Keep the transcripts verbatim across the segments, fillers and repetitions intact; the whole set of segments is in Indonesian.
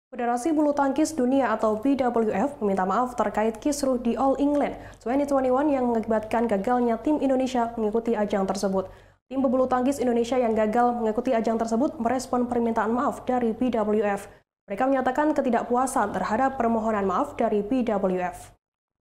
Federasi Bulu Tangkis Dunia atau B W F meminta maaf terkait kisruh di All England dua ribu dua puluh satu yang mengakibatkan gagalnya tim Indonesia mengikuti ajang tersebut. Tim pebulu tangkis Indonesia yang gagal mengikuti ajang tersebut merespon permintaan maaf dari B W F. Mereka menyatakan ketidakpuasan terhadap permohonan maaf dari B W F.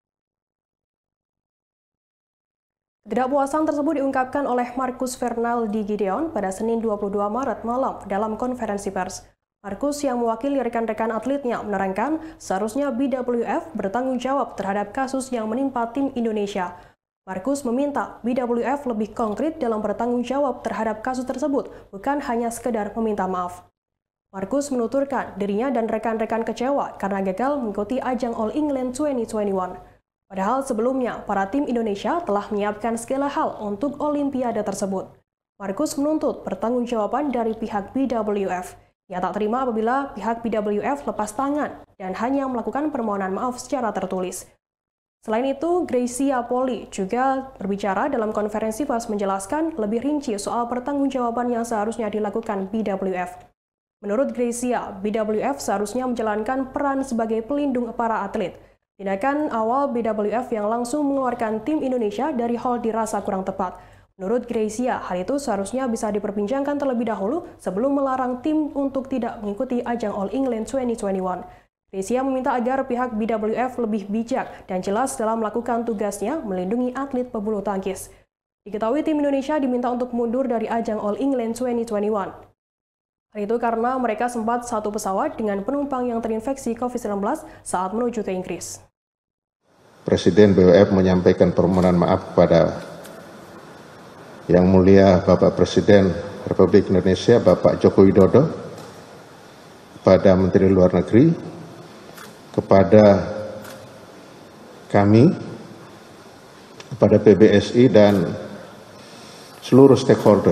Ketidakpuasan tersebut diungkapkan oleh Marcus Fernaldi Gideon pada Senin dua puluh dua Maret malam dalam konferensi pers. Marcus yang mewakili rekan-rekan atletnya menerangkan seharusnya B W F bertanggung jawab terhadap kasus yang menimpa tim Indonesia. Marcus meminta B W F lebih konkret dalam bertanggung jawab terhadap kasus tersebut, bukan hanya sekedar meminta maaf. Marcus menuturkan dirinya dan rekan-rekan kecewa karena gagal mengikuti ajang All England dua ribu dua puluh satu. Padahal sebelumnya, para tim Indonesia telah menyiapkan segala hal untuk Olimpiade tersebut. Marcus menuntut pertanggungjawaban dari pihak B W F. Ia tak terima apabila pihak B W F lepas tangan dan hanya melakukan permohonan maaf secara tertulis. Selain itu, Gracia Poli juga berbicara dalam konferensi pers menjelaskan lebih rinci soal pertanggungjawaban yang seharusnya dilakukan B W F. Menurut Gracia, B W F seharusnya menjalankan peran sebagai pelindung para atlet. Tindakan awal B W F yang langsung mengeluarkan tim Indonesia dari hall dirasa kurang tepat. Menurut Gracia, hal itu seharusnya bisa diperbincangkan terlebih dahulu sebelum melarang tim untuk tidak mengikuti ajang All England dua ribu dua puluh satu. Gracia meminta agar pihak B W F lebih bijak dan jelas dalam melakukan tugasnya melindungi atlet pebulu tangkis. Diketahui tim Indonesia diminta untuk mundur dari ajang All England dua ribu dua puluh satu. Hal itu karena mereka sempat satu pesawat dengan penumpang yang terinfeksi COVID sembilan belas saat menuju ke Inggris. Presiden B W F menyampaikan permohonan maaf kepada Yang Mulia Bapak Presiden Republik Indonesia Bapak Joko Widodo, kepada Menteri Luar Negeri, kepada kami, kepada P B S I dan seluruh stakeholder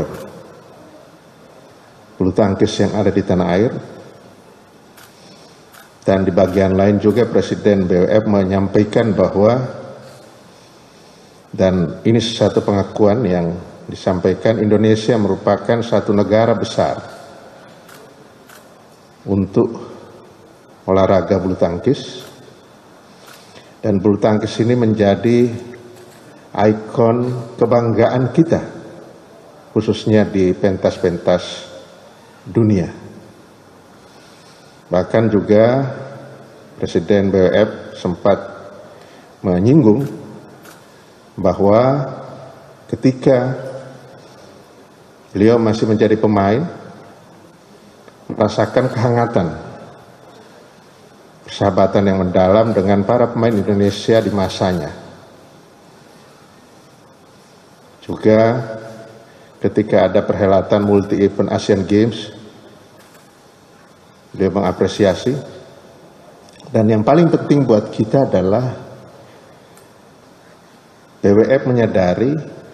bulu tangkis yang ada di tanah air. Dan di bagian lain juga Presiden B W F menyampaikan bahwa, dan ini satu pengakuan yang disampaikan, Indonesia merupakan satu negara besar untuk olahraga bulu tangkis, dan bulu tangkis ini menjadi ikon kebanggaan kita, khususnya di pentas-pentas dunia. Bahkan juga Presiden B W F sempat menyinggung bahwa ketika beliau masih menjadi pemain, merasakan kehangatan, persahabatan yang mendalam dengan para pemain Indonesia di masanya. Juga ketika ada perhelatan multi-event Asian Games, beliau mengapresiasi. Dan yang paling penting buat kita adalah B W F menyadari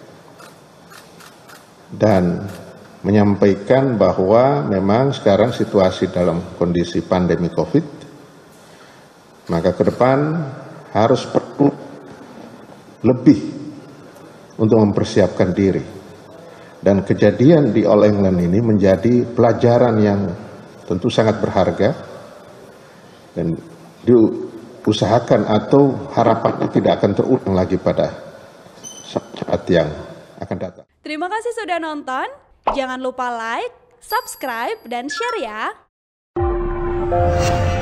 dan menyampaikan bahwa memang sekarang situasi dalam kondisi pandemi COVID, maka ke depan harus perlu lebih untuk mempersiapkan diri. Dan kejadian di All England ini menjadi pelajaran yang tentu sangat berharga, dan diusahakan atau harapannya tidak akan terulang lagi pada saat yang akan datang. Terima kasih sudah nonton. Jangan lupa like, subscribe, dan share ya.